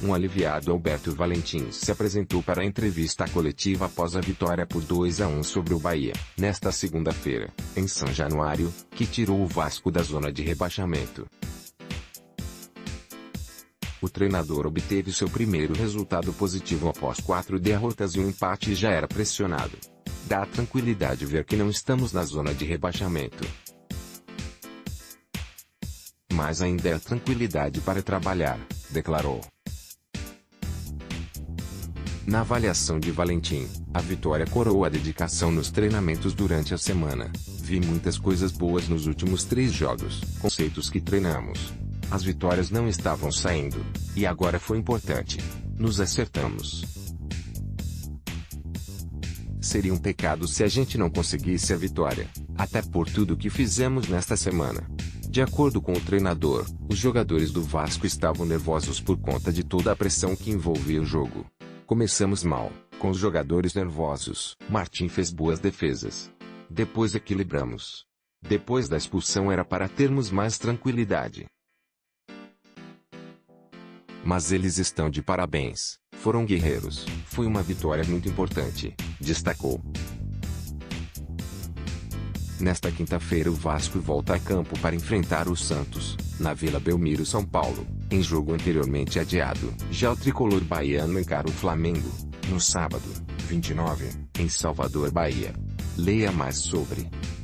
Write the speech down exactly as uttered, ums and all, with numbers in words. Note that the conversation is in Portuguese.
Um aliviado Alberto Valentim se apresentou para a entrevista coletiva após a vitória por dois a um sobre o Bahia, nesta segunda-feira, em São Januário, que tirou o Vasco da zona de rebaixamento. O treinador obteve seu primeiro resultado positivo após quatro derrotas e um empate e já era pressionado. Dá tranquilidade ver que não estamos na zona de rebaixamento. Mas ainda é tranquilidade para trabalhar, declarou. Na avaliação de Valentim, a vitória coroa a dedicação nos treinamentos durante a semana. Vi muitas coisas boas nos últimos três jogos, conceitos que treinamos. As vitórias não estavam saindo, e agora foi importante. Nos acertamos. Seria um pecado se a gente não conseguisse a vitória, até por tudo que fizemos nesta semana. De acordo com o treinador, os jogadores do Vasco estavam nervosos por conta de toda a pressão que envolvia o jogo. Começamos mal, com os jogadores nervosos. Martim fez boas defesas. Depois equilibramos. Depois da expulsão era para termos mais tranquilidade. Mas eles estão de parabéns, foram guerreiros. Foi uma vitória muito importante, destacou. Nesta quinta-feira o Vasco volta a campo para enfrentar o Santos, na Vila Belmiro, São Paulo, em jogo anteriormente adiado. Já o tricolor baiano encara o Flamengo, no sábado, vinte e nove, em Salvador, Bahia. Leia mais sobre